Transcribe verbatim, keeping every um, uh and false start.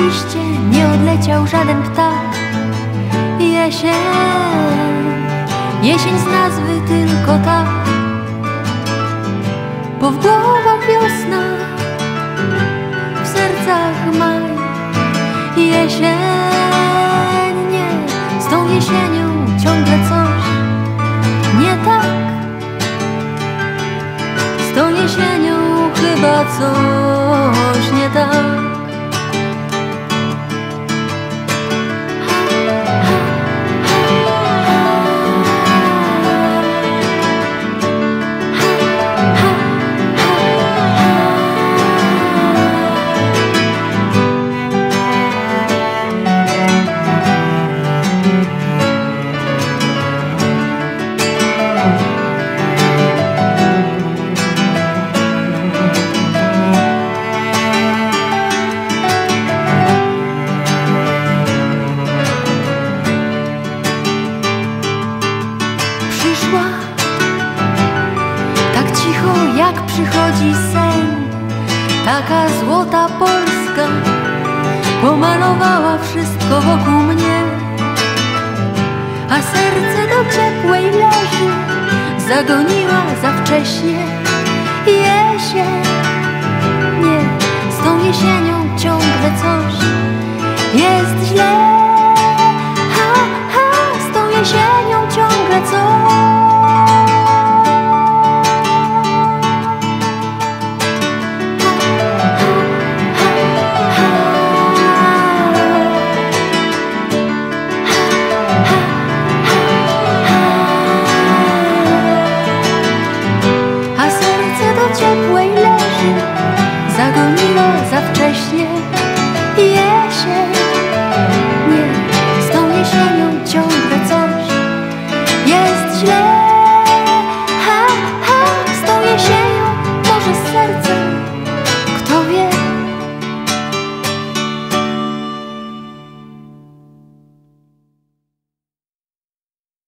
liście nie odleciał żaden ptak. Jesień, jesień z nazwy tylko tak, bo w głowach wiosna, w sercach maj. Jesień, nie, z tą jesienią ciągle coś nie tak. Z tą jesienią chyba coś nie tak. Tak cicho jak przychodzi sen, taka złota Polska pomalowała wszystko wokół mnie. A serce do ciepłej leży zagoniła za wcześnie. Jesień, nie, z tą jesienią ciągle coś jest źle. Ha, ha, z tą jesienią ciągle coś. Ciepłej leży, zagoniła za wcześnie. Jesień,